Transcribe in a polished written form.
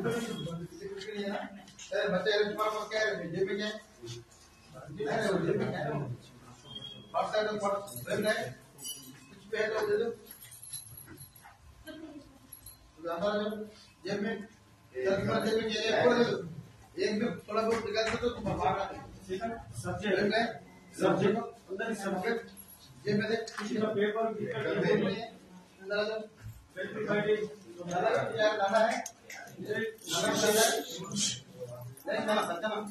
बच्चे पर क्या है जेब में क्या है नहीं वो जेब में क्या है फर्स्ट साइड पर जेब में कुछ पे है तो दे दो अंदर जेब में जेब में क्या है खोल दो एक भी थोड़ा बहुत निकाल दो तो तुम बाहर आ सब्जेक्ट सब्जेक्ट अंदर सब्जेक्ट जेब में देख किसी का पेपर जेब में अंदर आ यार दादा है नहीं दादा सच्चा ना